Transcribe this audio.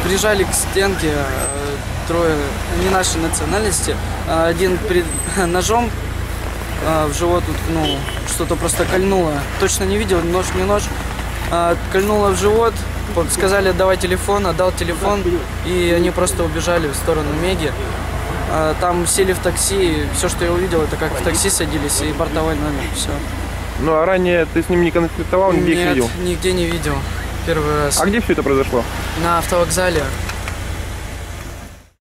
прижали к стенке, трое не нашей национальности. Один ножом в живот, ну, что-то просто кольнуло. Точно не видел, нож не нож. Кольнуло в живот, сказали отдавай телефон, отдал телефон, и они просто убежали в сторону Меги. Там сели в такси, все, что я увидел, это как в такси садились и бортовой номер, все. Ну а ранее ты с ним не конфликтовал, нигде их не видел? Нет, нигде не видел, первый раз. А где все это произошло? На автовокзале.